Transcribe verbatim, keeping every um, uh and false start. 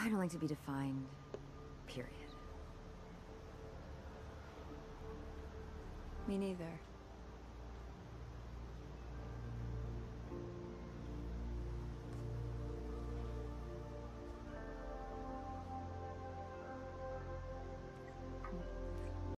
I don't like to be defined, period. Me neither.